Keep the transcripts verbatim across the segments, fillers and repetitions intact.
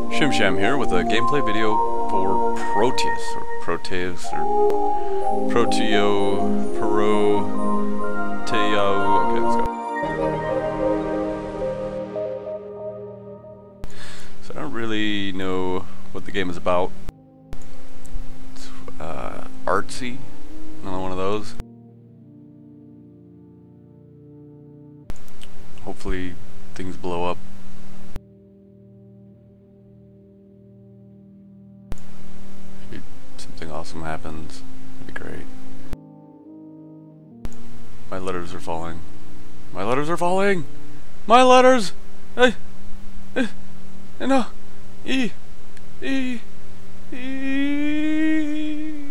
Shimm Shamm here with a gameplay video for Proteus, or Proteus, or Proteo, Proteo. Okay, let's go. So I don't really know what the game is about. It's uh, artsy, another one of those. Hopefully things blow up. Maybe something awesome happens. That'd be great. My letters are falling. My letters are falling! My letters! Eh, eh, no! E! E! E!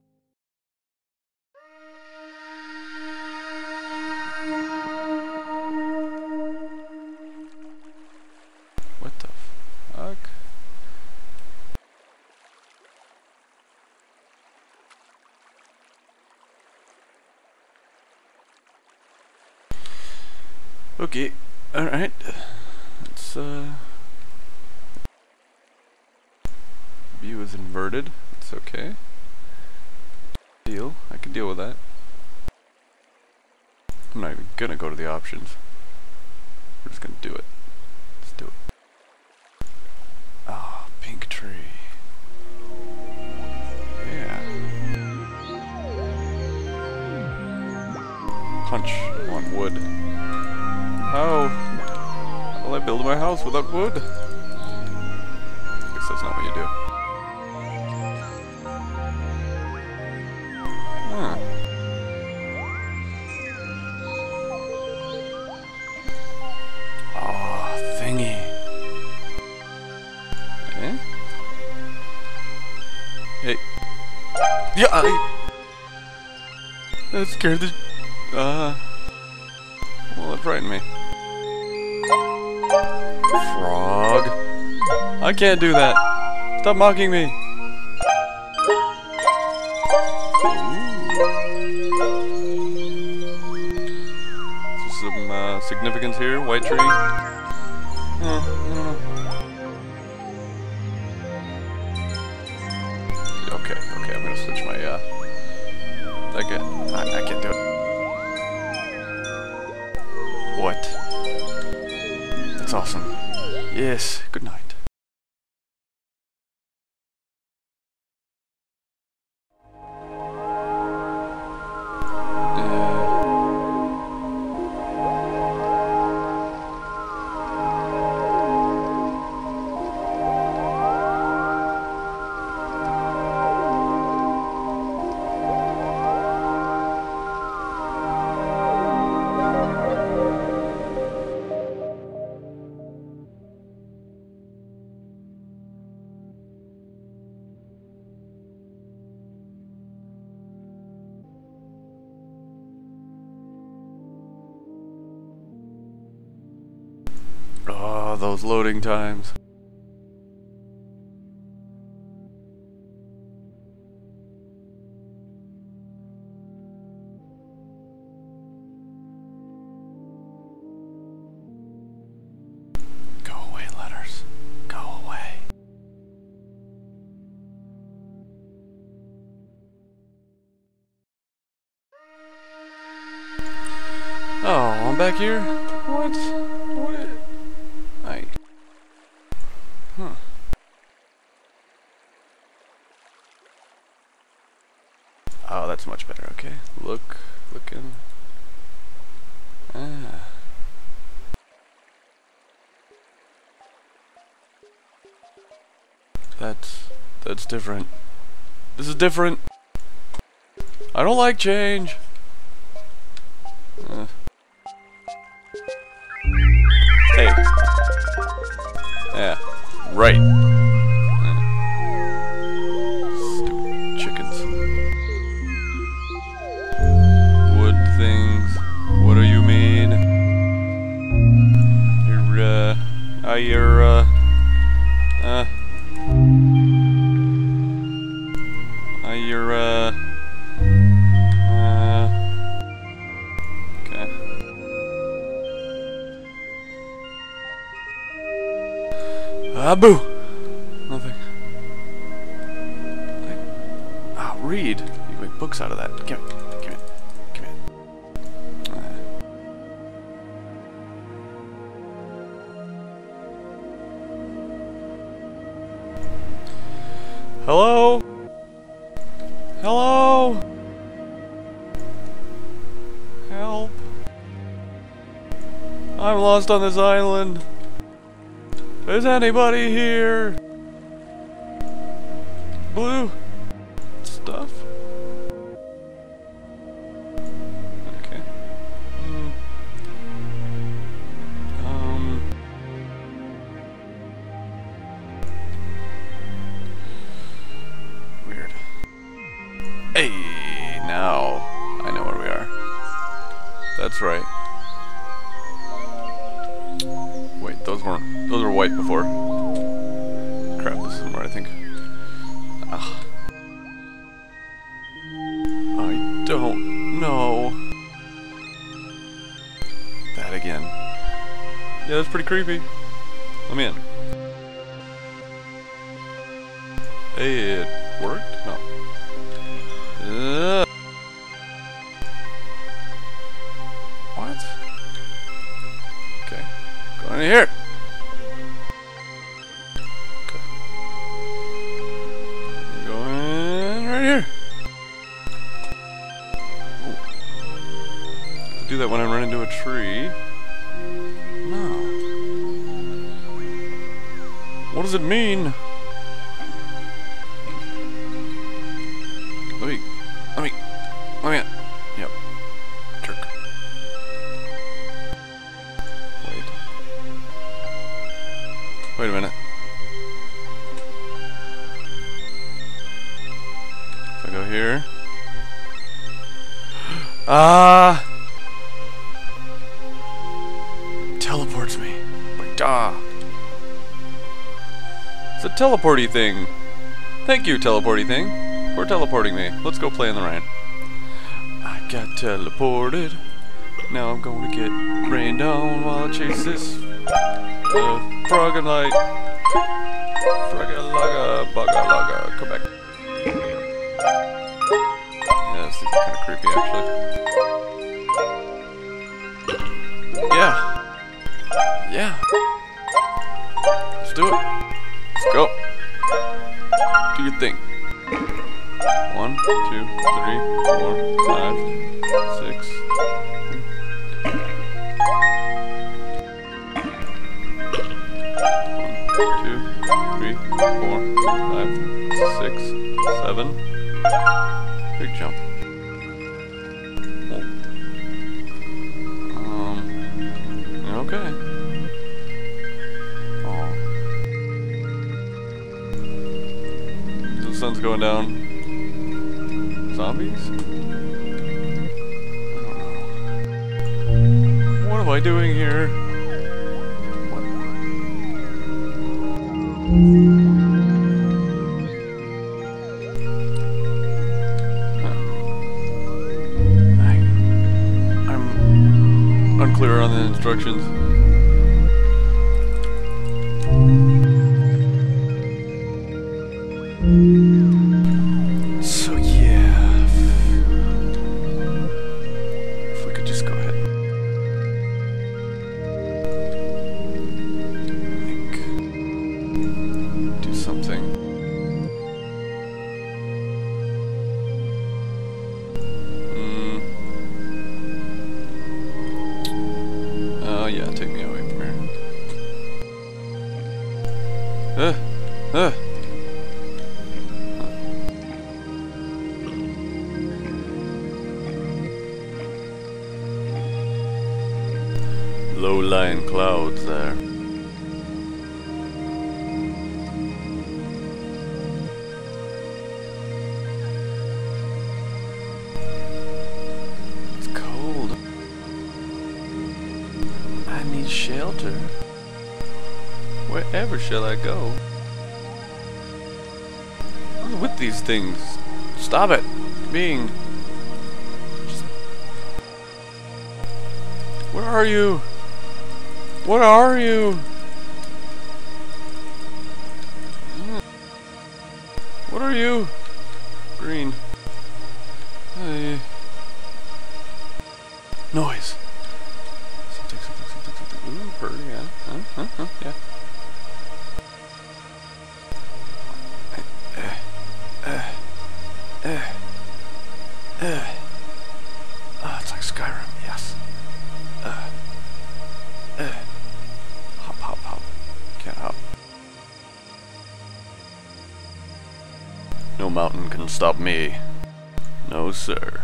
What the fuck? Okay, alright. Let's, uh... view is inverted. It's okay. Deal. I can deal with that. I'm not even gonna go to the options. We're just gonna do it. Let's do it. Ah, oh, pink tree. Yeah. Punch. I want wood. How will I build my house without wood? I guess that's not what you do. Huh. Oh, thingy. Eh? Hey. Yeah, I... That scared the... Uh... Well, it frightened me. Frog. I can't do that. Stop mocking me. Is some uh, significance here? White tree? Uh, I don't know. Okay, okay, I'm gonna switch my, uh... I can't, I, I can't do it. What? That's awesome. Yes, good night. Oh, those loading times. Go away, letters. Go away. Oh, I'm back here? What? What? I... Huh. Oh, that's much better, okay. Look, looking. Ah. That's, that's different. This is different. I don't like change. Uh. Hey. Yeah, right. Uh. Stupid chickens. Wood things. What do you mean? You're, uh... Uh, you're, uh... Uh... Uh, you're, uh... Uh... Okay. Ah, boo! read. You can make books out of that. Give it. Give it. Give it. Hello? Hello? Help. I'm lost on this island. Is anybody here? Blue stuff? Okay. Mm. Um. Weird. Hey, now I know where we are. That's right. Wait, those weren't. Those were white before. Crap, this isn't where I think. Ugh. I don't know. That again. Yeah, that's pretty creepy. Let me in. Hey, it worked? No. Uh. What? Okay. Go in here. Okay. Go in right here. Ooh. Do that when I run into a tree. No. What does it mean? Let me, let me, let me in. Yep. Jerk. Wait. Wait a minute. If I go here. Ah! Teleports me. Like, ah. It's a teleporty thing. Thank you, teleporty thing, for teleporting me. Let's go play in the rain. I got teleported. Now I'm going to get rained on while I chase this uh, frog and light. Frogalaga, bugalaga. Come back. Yeah, this thing's kind of creepy, actually. Yeah. Yeah. Let's do it. Let's go. Do your thing. One, two, three, four, five, six. One, two, three, four, five, six, seven. Big jump. Um. Okay. Oh. The sun's going down. Zombies? I don't know. What am I doing here? What? Huh. I, I'm unclear on the instructions. So yeah, if, if we could just go ahead and think, do something. Hmm. Oh yeah, take me away from here. Uh, uh. Low-lying clouds there. It's cold. I need shelter. Wherever shall I go? What's with these things? Stop it! Being... Just... Where are you? What are you? What are you? Green. Hey. Noise. Something, something, something, something. Ooh, bird, yeah. Huh, huh, huh, yeah. Uh, uh, uh. Oh, it's like Skyrim, yes. Uh, uh. Hop, hop, hop. Can't hop. No mountain can stop me. No, sir.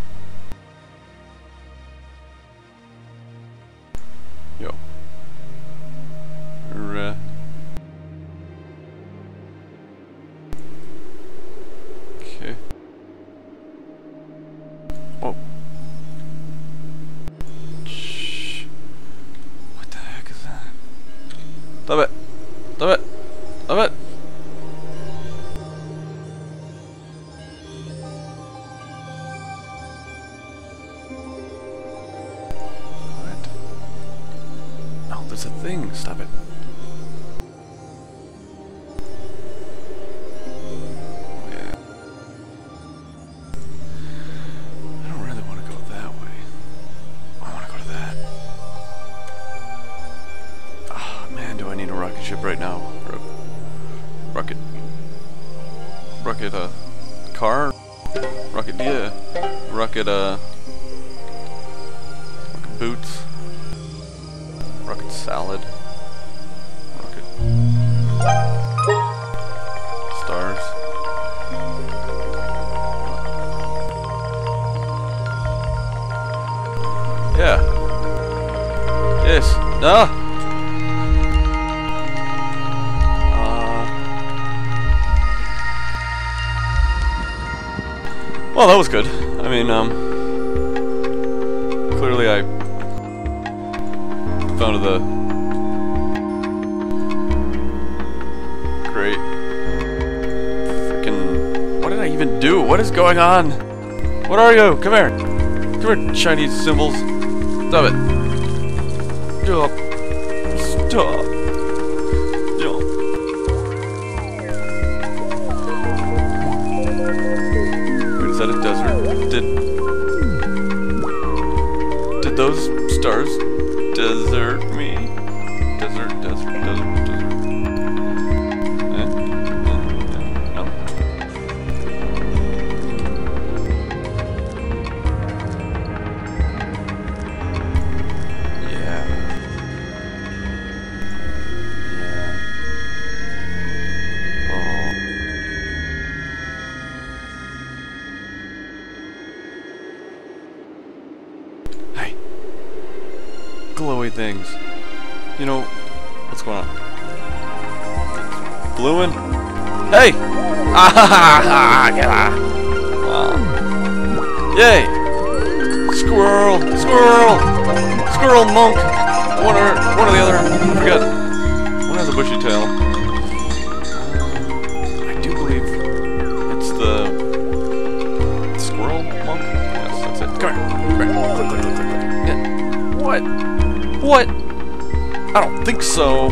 Yo. Uh. Okay. Whoa. Shh. What the heck is that? Stop it. Stop it. Stop it. What? No, there's a thing. Stop it. Ship right now, or a rocket, rocket, uh, car, rocket, yeah, rocket, uh, rocket boots, rocket salad, rocket stars. Yeah. Yes. No. Well, that was good. I mean, um, clearly I found the great freaking. What did I even do? What is going on? What are you? Come here. Come here, Chinese symbols. Stop it. Stop. Stop. Stop. Is that a desert? Did did those stars desert me? Desert, desert, desert, desert. Eh? Eh? No. Yeah. Yeah. Oh. Hey. Glowy things. You know, what's going on? Blueing? Hey! Ah, yeah. Wow. Yay! Squirrel! Squirrel! Squirrel monk! One or one or the other. I forgot. One has a bushy tail. I do believe it's the squirrel monk. Yes, that's it. Come here. Come here. Click, click, click, click, click. Yeah. What? What? I don't think so.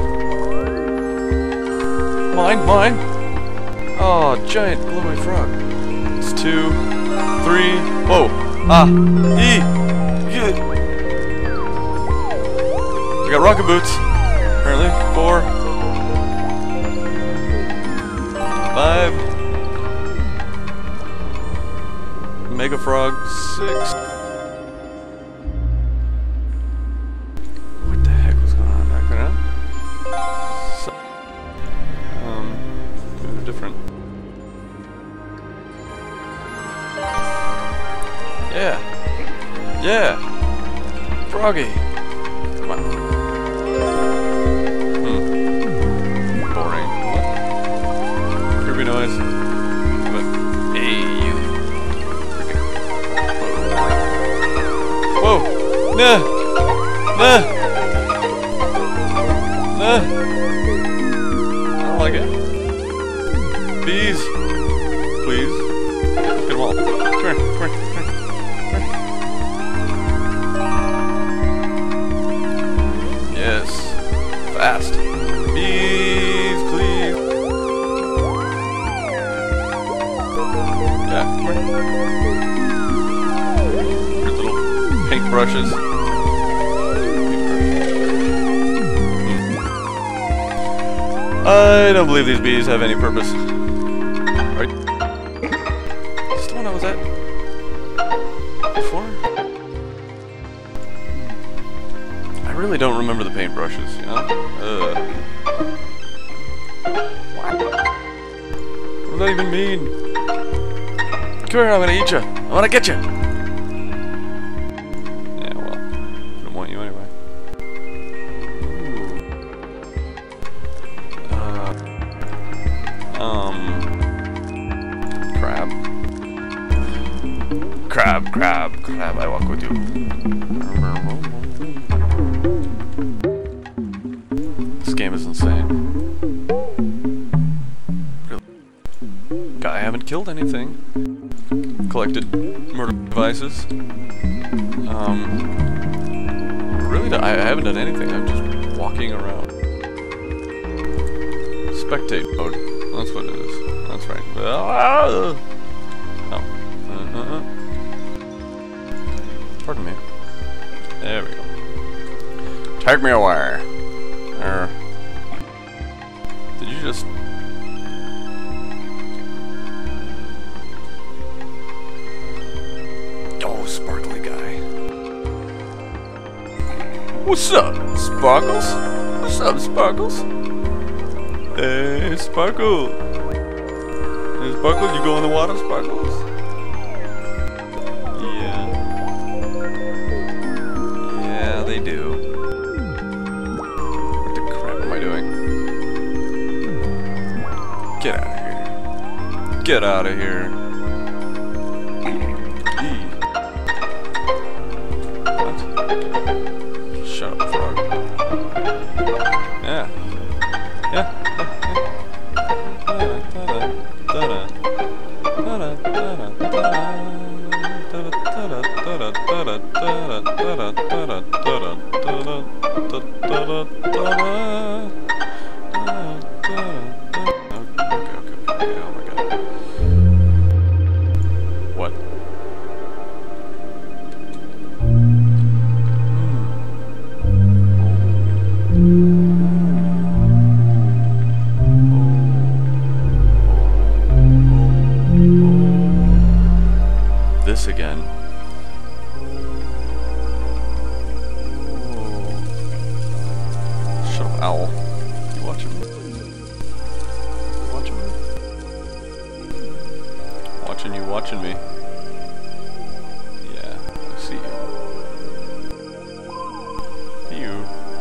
Mine, mine. Oh, giant glowy frog. It's two, three. Whoa. Ah. E. Yeah. We got rocket boots. Apparently. Four. Five. Mega frog. Six. Yeah. Yeah. Froggy. Come on. Hmm. Boring. What? Creepy noise. But, hey, you. Whoa. Nah. Nah. Nah. I don't like it. Bees. Please. Let's get them all. Come here. Come here. Yes. Fast. Bees, please. Yeah, come here. Paintbrushes. I don't believe these bees have any purpose. Are you... Is this the one I was at before? I really don't remember the paintbrushes, you know? Uh. What? What does that even mean? Come here, I'm gonna eat you. I wanna get you. Yeah, well, I don't want you anyway. Crab, crab, crab, I walk with you. This game is insane. Really? I haven't killed anything. Collected murder devices. Um, really, I haven't done anything. I'm just walking around. Spectate mode. That's what it is. That's right. Oh. Uh-huh. Pardon me. There we go. Take me away. Er. Did you just... Oh, sparkly guy. What's up, Sparkles? What's up, Sparkles? Hey, Sparkle. Hey, Sparkle, you go in the water, Sparkles? They do. What the crap am I doing? Get out of here. Get out of here. Eee. What? Shut up, frog. Yeah. Yeah. This again. Shut up, owl. You watching me? You watching me? Watching you, watching me. Yeah, I see you. You.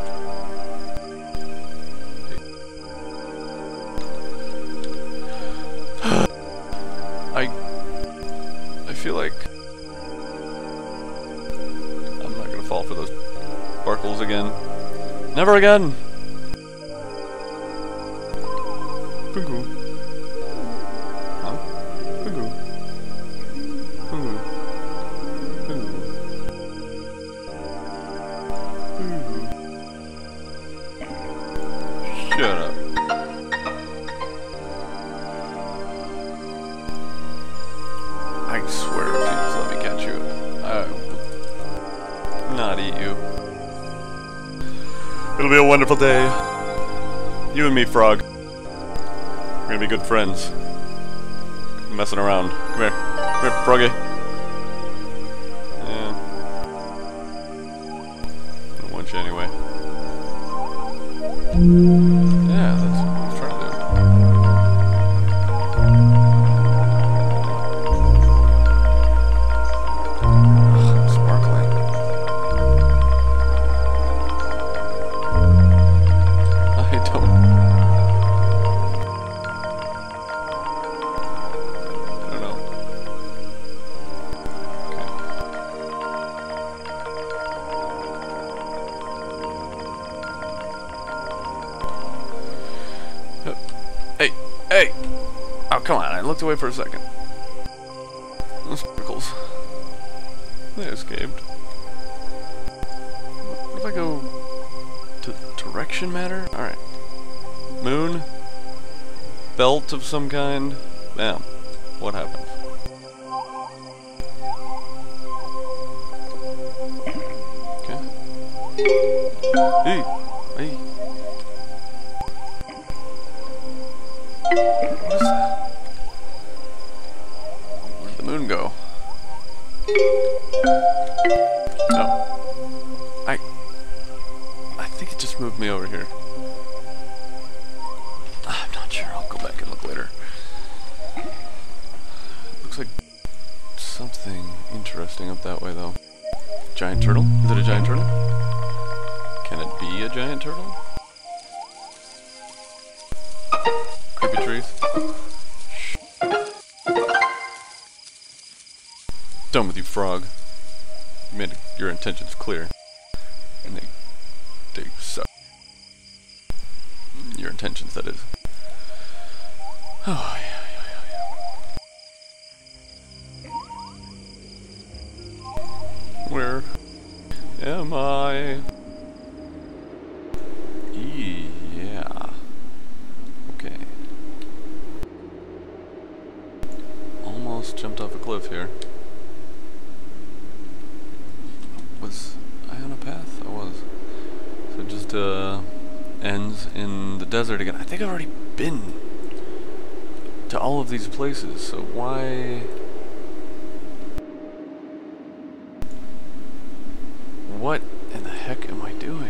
I I feel like I'm not gonna fall for those sparkles again. Never again! Poo-goo. Huh? Poo-goo. Poo-goo. Poo-goo. Poo-goo. Shut up. I swear, please let me catch you. I will not eat you. It'll be a wonderful day. You and me, frog. We're gonna be good friends. Messing around. Come here. Come here, froggy. Yeah. I don't want you anyway. Yeah, that's what I was trying to do. Hey, hey! Oh, come on, I looked away for a second. Those sparkles. They escaped. What if I go to direction matter? Alright. Moon? Belt of some kind? Bam. What happened? Hey, hey. What is that? Where did the moon go? Oh. I... I think it just moved me over here. I'm not sure. I'll go back and look later. Looks like something interesting up that way, though. Giant turtle? Is it a giant turtle? Can it be a giant turtle? Creepy trees. Done with you, frog. You made your intentions clear. And they... they suck. Your intentions, that is. Oh, yeah, yeah, yeah, yeah. Where am I? E yeah. Okay. Almost jumped off a cliff here. Was I on a path? I was. So it just uh, ends in the desert again. I think I've already been to all of these places, so why... What in the heck am I doing?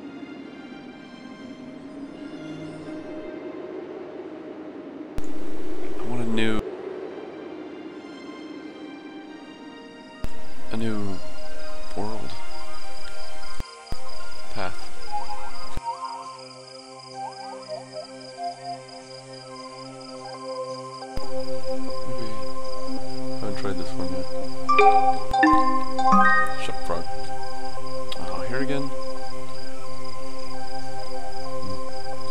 I want a new... a new world. Path. Maybe I haven't tried this one yet. Shut up, frog. Oh, here again? Hmm.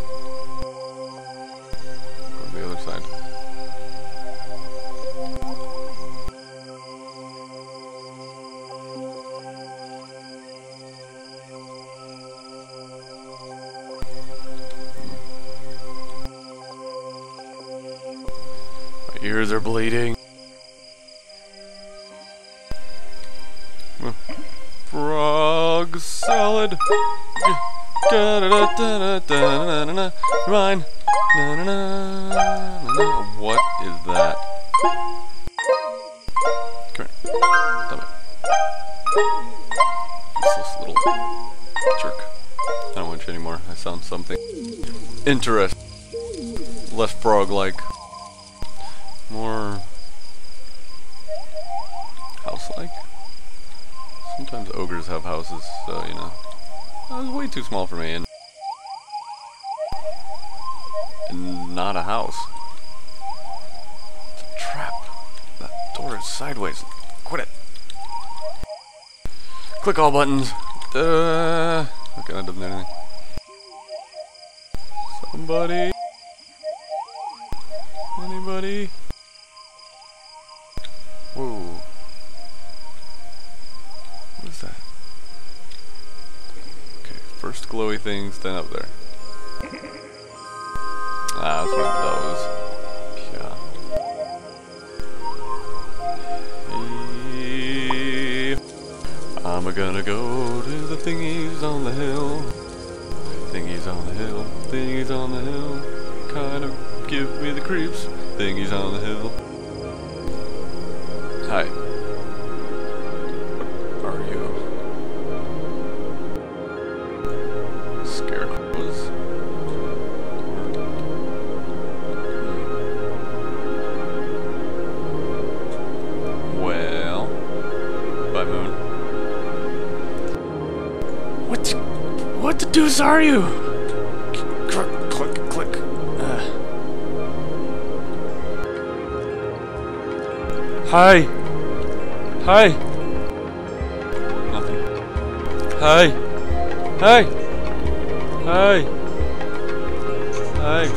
Go to the other side. My ears are bleeding. Frog salad. Mine. What is that? Come here. Stop it. Useless little jerk. I don't want you anymore. I sound something interesting. Less frog-like. More house-like. Sometimes ogres have houses, so, you know. That was way too small for me, and, and not a house. It's a trap. That door is sideways. Quit it. Click all buttons. Uh, okay, that doesn't do anything. Somebody. Anybody? Whoa. What is that? Okay, first glowy things, then up there. Ah, that's one of those. Yeah. Hey, I'm gonna go to the thingies on the hill. Thingies on the hill, thingies on the hill. Kind of give me the creeps. Thingies on the hill. Hi. What are you? Scarecrows? Well, bye, moon. What? The, what the deuce are you? Click, click, click. Uh. Hi. Hi. Nothing. Hi. Hi. Hi. Hi.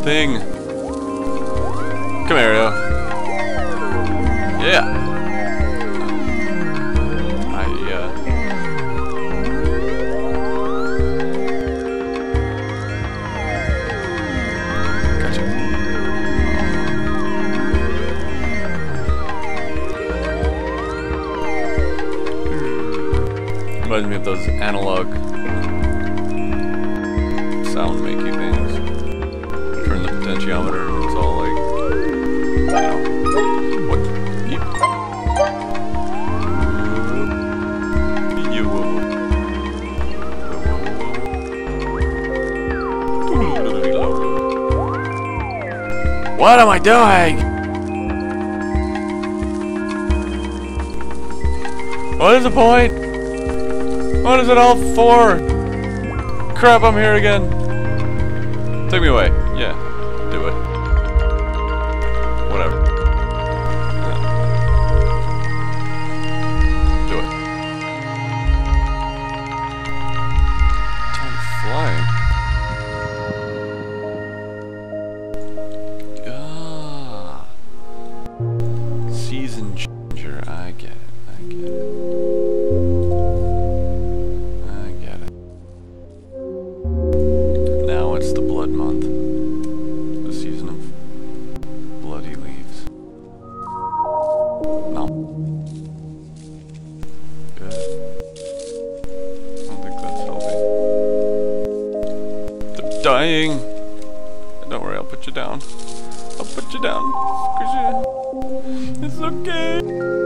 thing. Come here, yo. Yeah. I, uh... Gotcha. Reminds me of those analog sound makey things. Turn the potentiometer and it's all like, you know, what? Yep. What am I doing? What is the point? What is it all for? Crap, I'm here again. Take me away. Yeah, do it. Whatever. Yeah. Do it. Time flying. Ah. Season changer. I get it. I get it. Month, the season of bloody leaves. No. Good. I don't think that's healthy. They're dying. Don't worry, I'll put you down. I'll put you down. It's okay.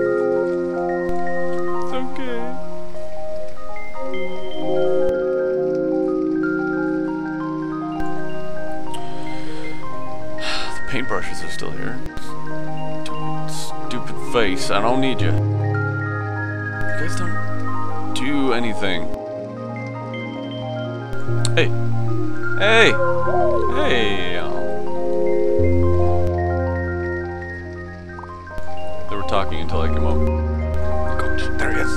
It's okay. Paintbrushes are still here. Stupid, stupid face. I don't need you. You guys don't do anything. Hey. Hey. Hey. Oh. They were talking until I came up. Coach, there he is.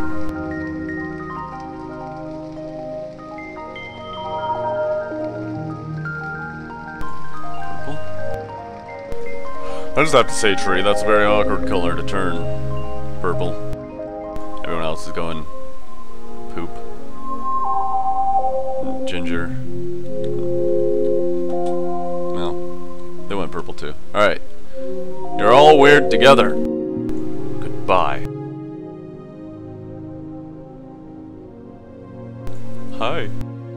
I just have to say tree, that's a very awkward color to turn purple. Everyone else is going poop. Ginger. Well, they went purple too. Alright. You're all weird together. Goodbye. Hi.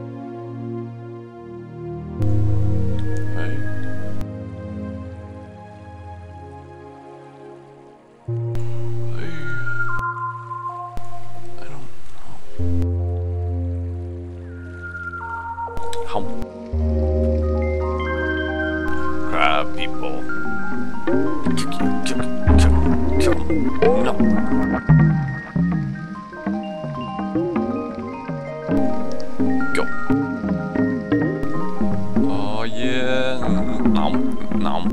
Crab people. No. Go. Oh yeah. Nom. Nom.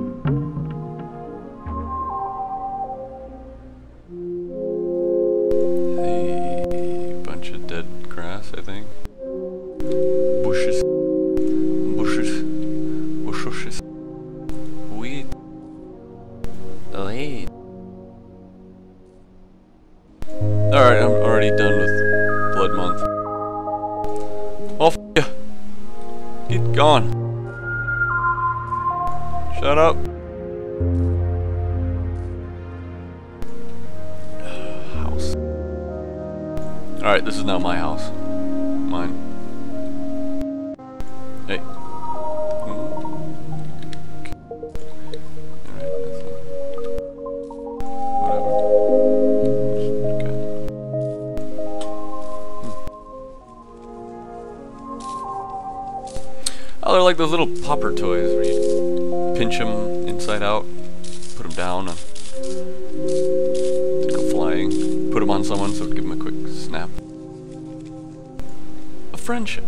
Hey, bunch of dead grass, I think. Bushes. Bushes. Bushes. Weed. Weed. Alright, I'm already done with Blood Month. Oh, f ya. Get gone. Shut up. House. Alright, this is now my house. Mine. Hey. Oh, they're like those little popper toys where you pinch them inside out, put them down, and go flying. Put them on someone so it would give them a quick snap. A friendship.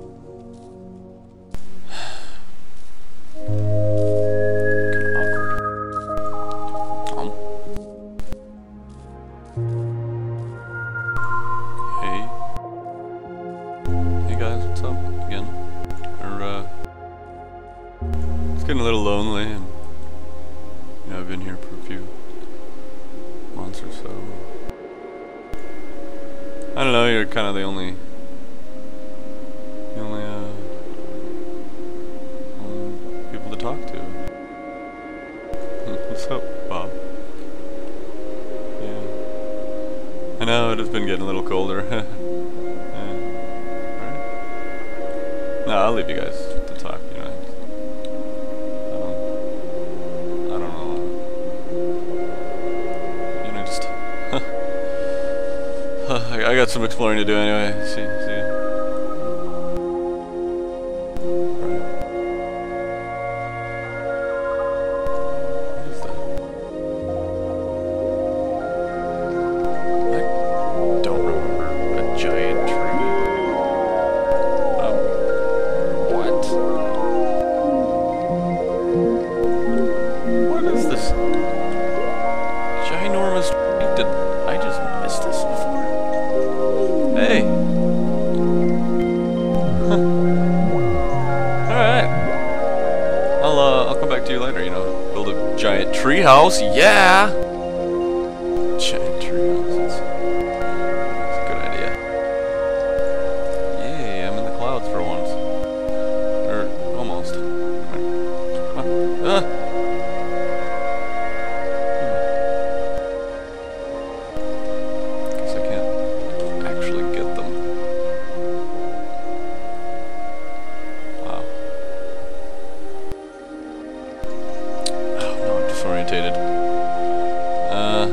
Kind of awkward. Um. Hey. Hey guys, what's up? Again. Or, uh... It's getting a little lonely, and you know, I've been here for a few months or so. I don't know, you're kind of the only, the only, uh, only people to talk to. What's up, Bob? Yeah. I know, it has been getting a little colder. Yeah. Right? No, I'll leave you guys to talk, you know. I don't, I don't know. You know, just... I got some exploring to do anyway. See, see ya. Right. What is that? I don't remember a giant tree. Um, what? What is this? Ginormous tree? Did I just miss this before? Hey! Alright. I'll, uh, I'll come back to you later, you know. Build a giant treehouse, yeah! Giant treehouse, that's, that's a good idea. Yay, I'm in the clouds for once. Or, almost. Come on. Ah! Orientated. Uh.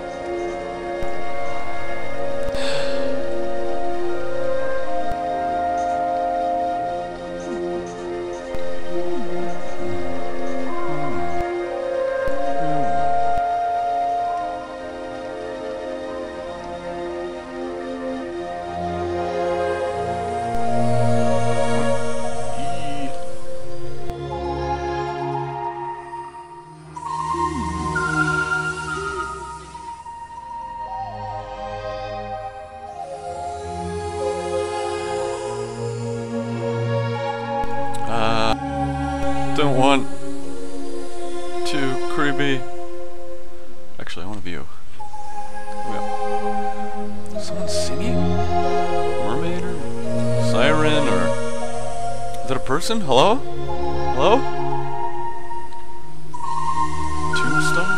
Don't want too creepy. Actually, I want a view. Yeah. Someone singing? Mermaid or siren or is that a person? Hello? Hello? Tombstone?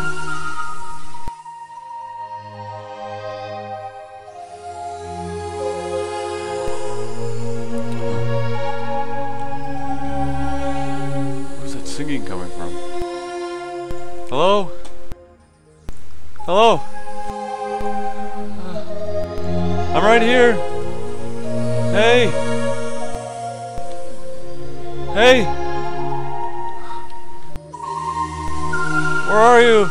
Singing coming from? Hello? Hello? Uh, I'm right here. Hey. Hey. Where are you?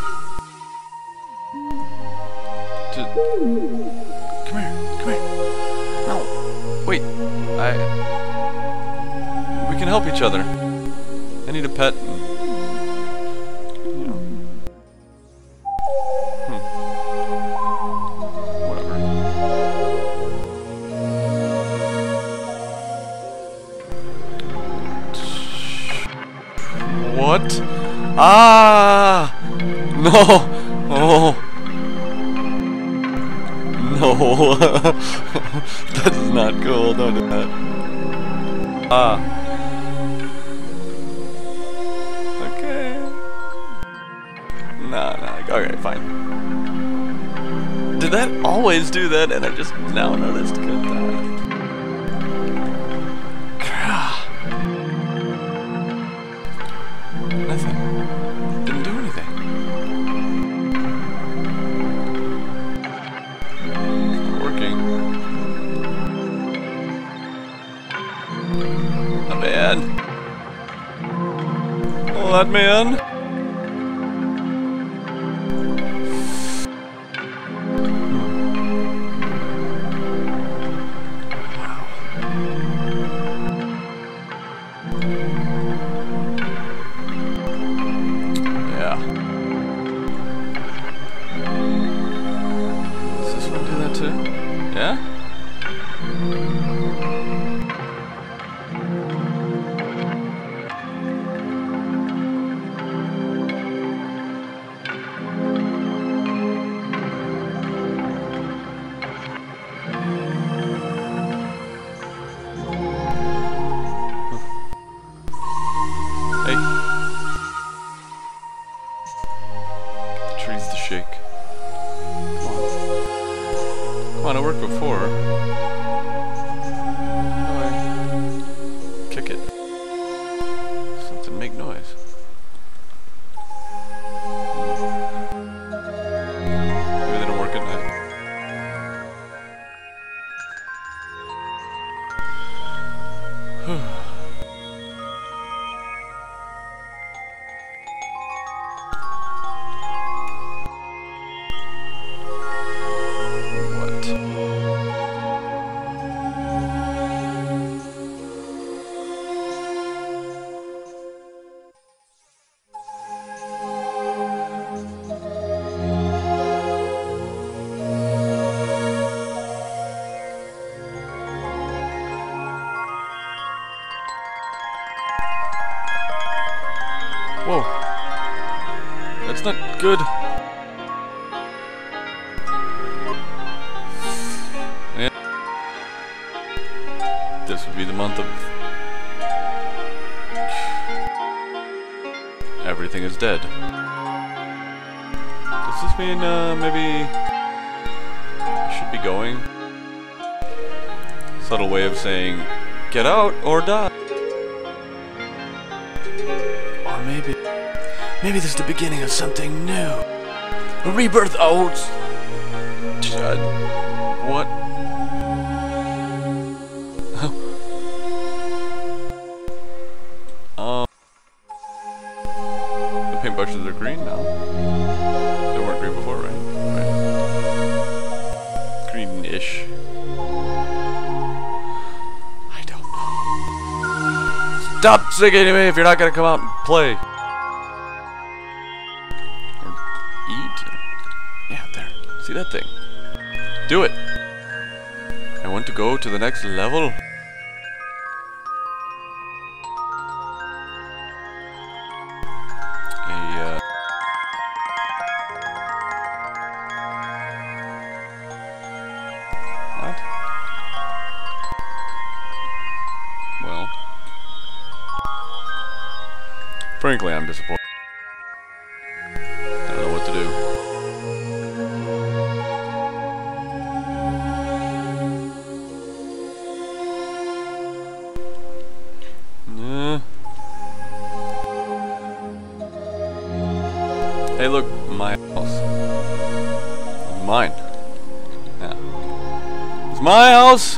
Just, come here. Come here. No. Wait. I. We can help each other. I need a pet. And, you know. Hmm. Whatever. What? Ah! No! Oh! No! That's not cool. Don't do that. Ah! Nah, nah, okay, fine. Did that always do that and I just now noticed? Good time. Nothing. Didn't do anything. It's not working. Let me in. Let me in. Yeah? Whoa. That's not good. Yeah. This would be the month of... Everything is dead. Does this mean, uh, maybe... I should be going? Subtle way of saying, get out or die. Or maybe... Maybe this is the beginning of something new. A rebirth. Oh, God. What? um, the paintbrushes are green now. They weren't green before, right? Right. Green-ish. I don't know. Stop singing to me if you're not gonna come out and play. See that thing? Do it! I want to go to the next level. A, uh... What? Well... Frankly, I'm disappointed. I don't know what to do. Hey, look, my house. Mine. Yeah. It's my house!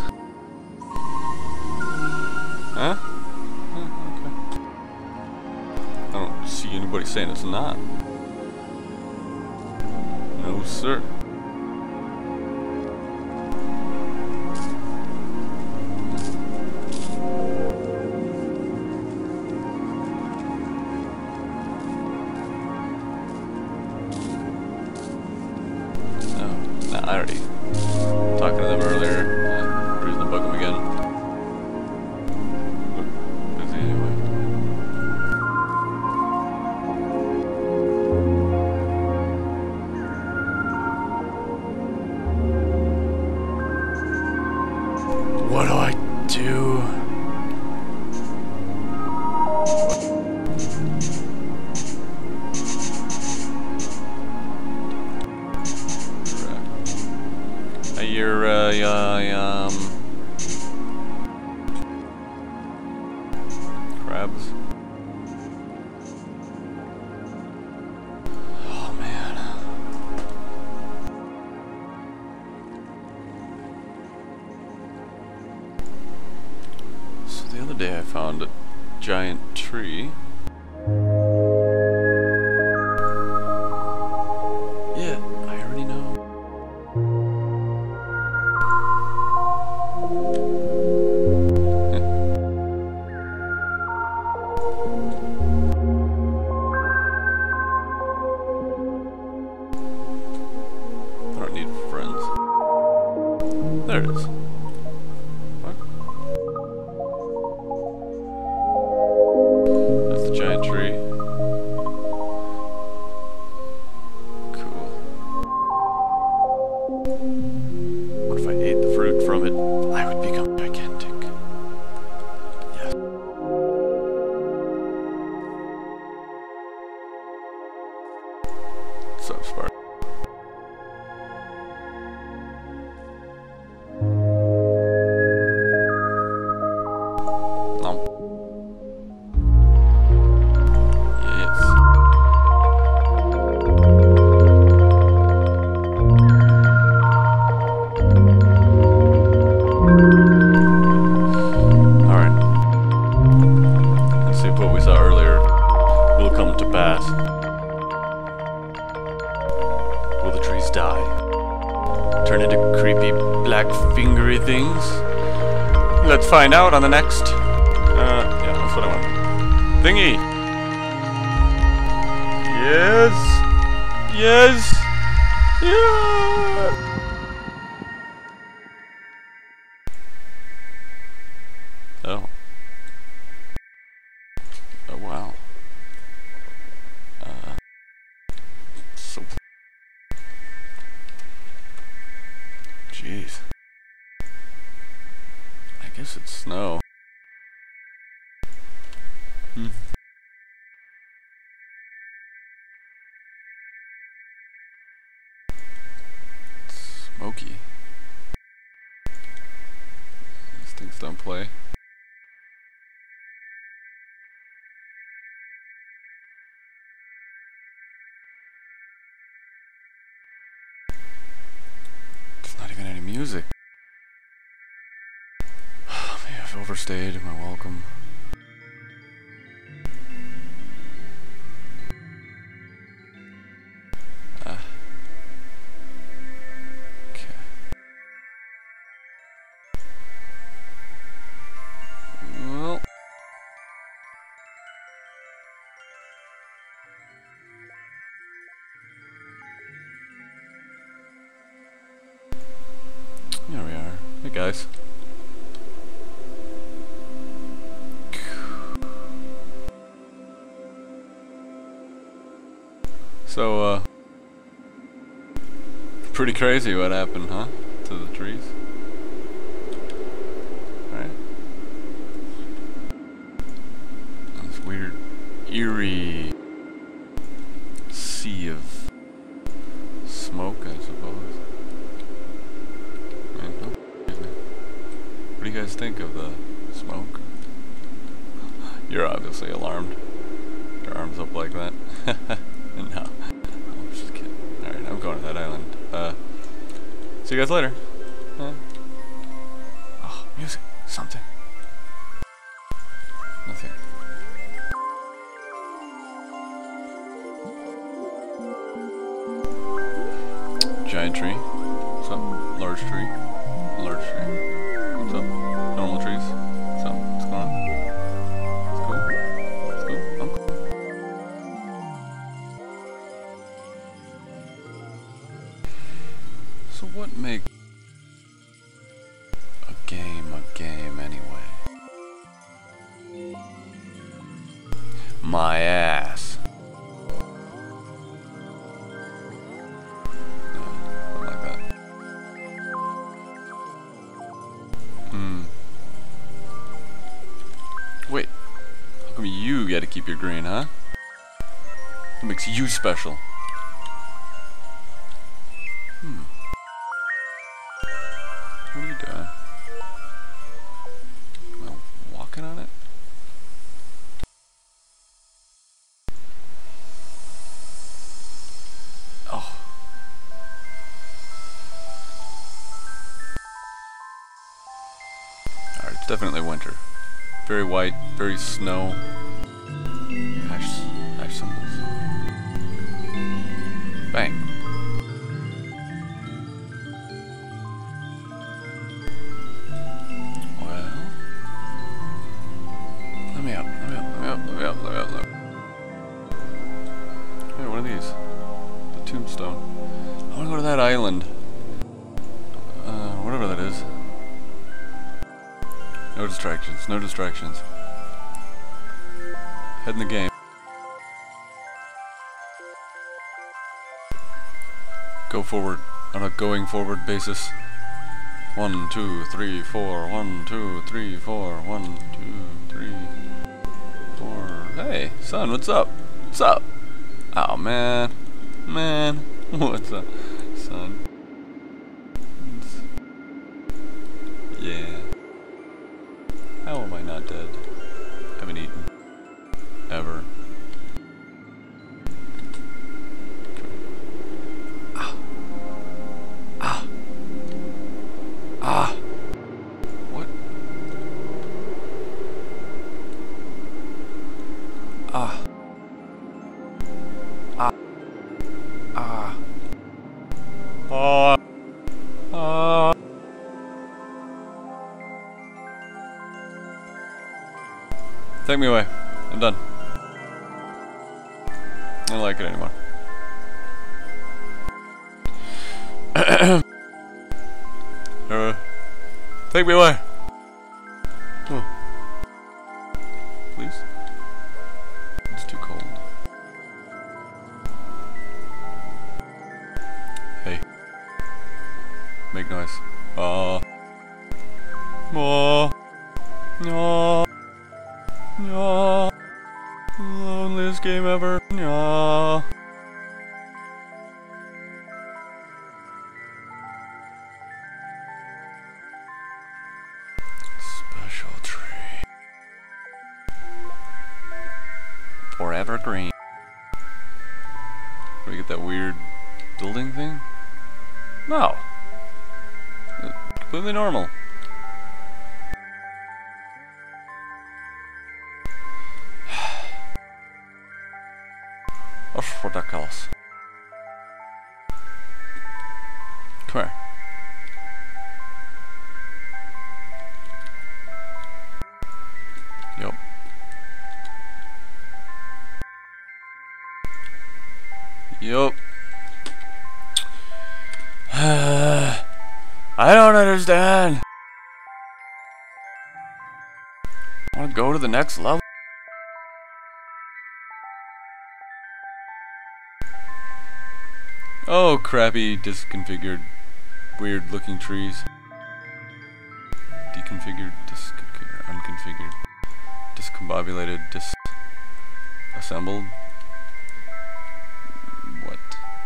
Huh? Oh, okay. I don't see anybody saying it's not. No, sir. I already talking to them earlier. Yeah, reason to bug them again. Look, busy anyway. What do I do? Your, uh, uh, um... crabs. Oh, man. So the other day I found a giant tree. Yeah, I already know. I don't need friends. There it is. What? That's the giant tree. Cool. What if I ate the fruit from it? I would become gigantic. Yes. So smart. No. Yes. Alright. Let's see if what we saw earlier will come to pass. Will the trees die? Turn into creepy black fingery things? Let's find out on the next... Uh, yeah, that's what I want. Thingy! Yes! Yes! Yeah! Oh. Oh, wow. guess it's snow. Hmm. It's smoky. These things don't play. There's not even any music. Maybe I've overstayed my welcome. Ah. Okay. Well. There we are. Hey guys. So, uh, pretty crazy what happened, huh? To the trees. Right? This weird, eerie sea of smoke, I suppose. Man, oh, excuse me. What do you guys think of the smoke? You're obviously alarmed. Your arms up like that. No. I'm just kidding. Alright, I'm going to that island. Uh, see you guys later. Uh, oh, music. Something. Nothing. Giant tree. What's up? Large tree. Large tree. What's up? Normal trees. What's up? What's going on? It's cool. It's cool. I'm cool. So what makes a game a game anyway? My ass. Yeah, something like that. Hmm. Wait. How come you gotta keep your green, huh? What makes you special? Hmm. What are you doing? Am I walking on it? Oh. Alright, it's definitely winter. Very white, very snow. Hash, hash symbols. Bang. Hey, what are these? The tombstone. I wanna go to that island. Uh, whatever that is. No distractions, no distractions. Head in the game. Go forward on a going forward basis. One, two, three, four. One, two, three, four. One, two, three, four. Hey, son, what's up? What's up? Oh, man. Man. What's up, son? Yeah. How am I not dead? Haven't eaten. Ever. Ah. Ah. Ah. What? Ah. Ah. Ah. Ah. Ah. Take me away. I'm done. I don't like it anymore. uh, take me away. Huh. Please? It's too cold. Hey. Make noise. Uh. Oh. No. No. Loneliest game ever. No. Special tree. Forever green. Do we get that weird building thing? No. Completely normal. That's ridiculous. Come here. Yup. Yup. I don't understand. I want to go to the next level. Oh, crappy, disconfigured, weird looking trees. Deconfigured, disconfigured, unconfigured, discombobulated, disassembled. What?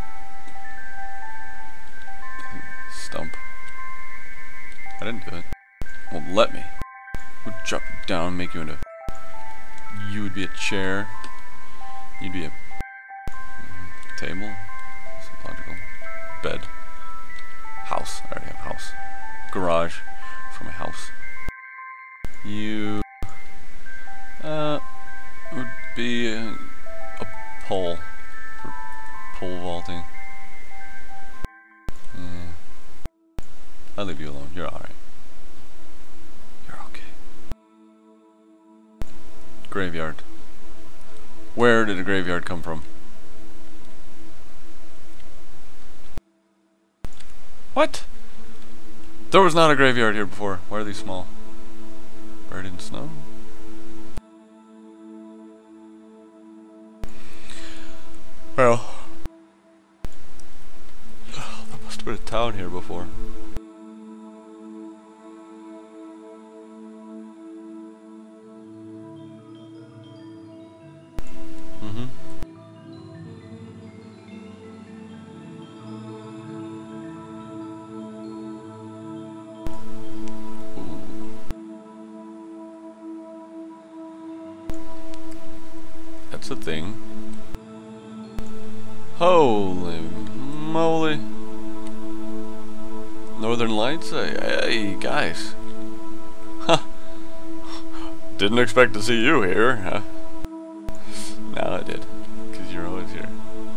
Stump. I didn't do it. Well, let me. We'll drop you down, make you into. You would be a chair. You'd be a table. Logical. Bed. House. I already have a house. Garage for my house. You uh would be a, a pole for pole vaulting. Yeah. I'll leave you alone. You're alright. You're okay. Graveyard. Where did a graveyard come from? What? There was not a graveyard here before. Why are these small? Buried in snow? Well, there must have been a town here before. Mm-hmm. That's a thing. Holy moly. Northern Lights? Hey, hey guys. Huh. Didn't expect to see you here. Huh? Now I did. Because you're always here.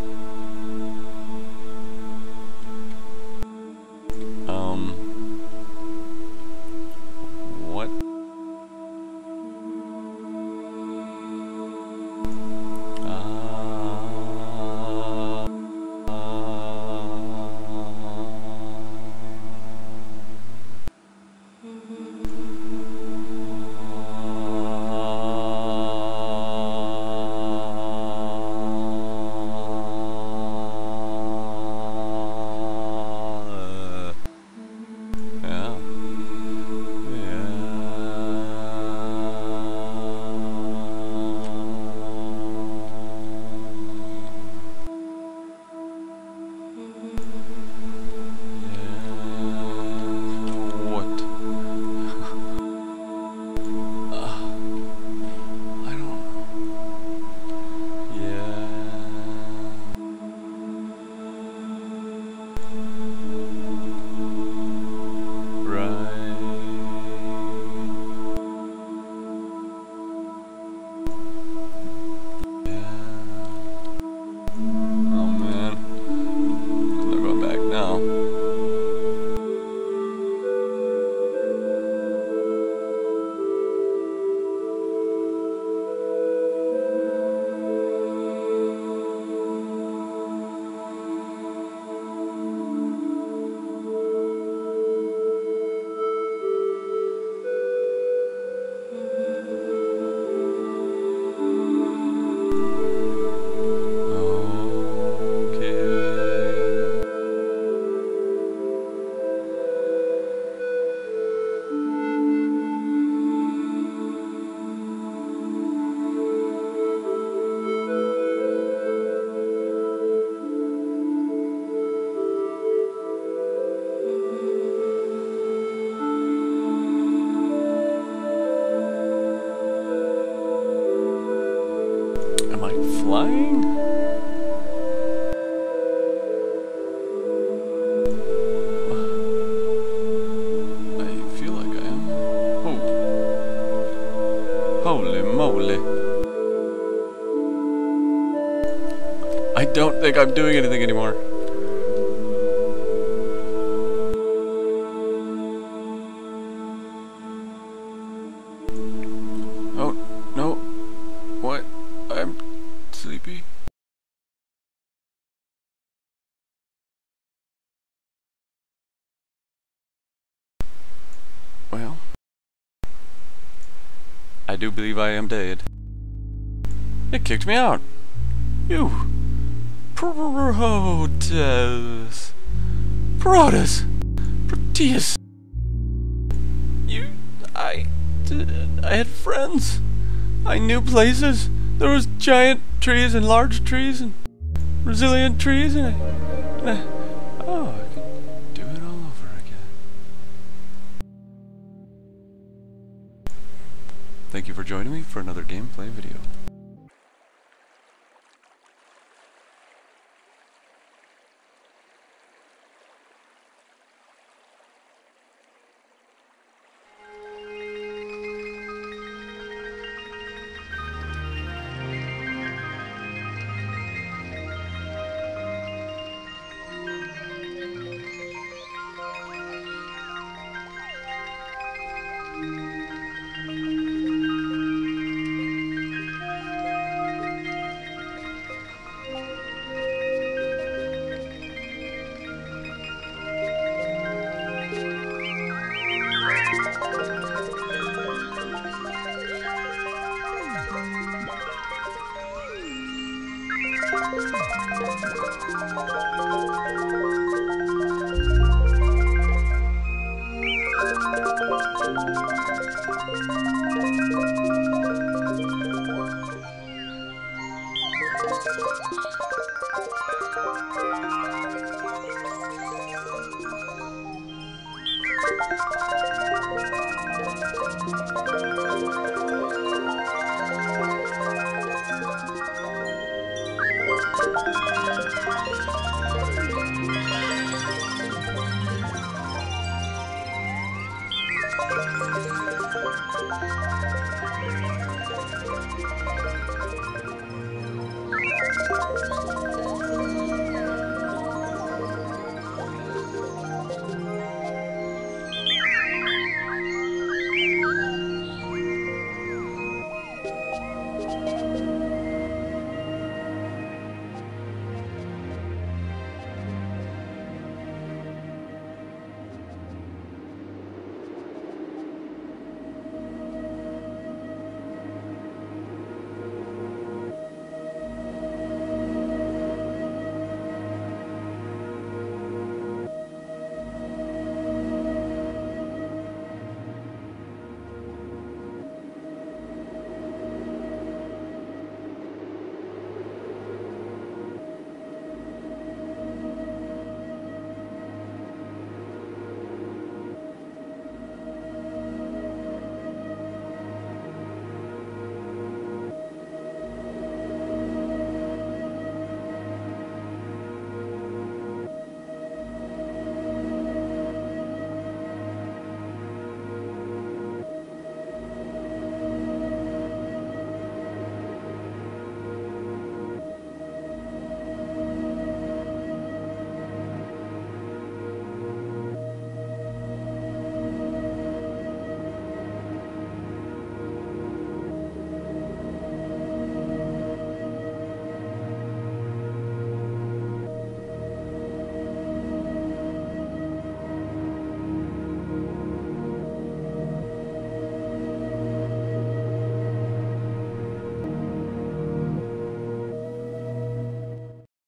Um. What? flying? I feel like I am. Oh. Holy moly. I don't think I'm doing anything anymore. Oh, no. What? I'm sleepy. Well, I do believe I am dead. It kicked me out. You. Proteus. Proteus. Proteus. You. I. I had friends. I knew places. There was giant trees and large trees and resilient trees and I. And I oh, I could do it all over again. Thank you for joining me for another gameplay video.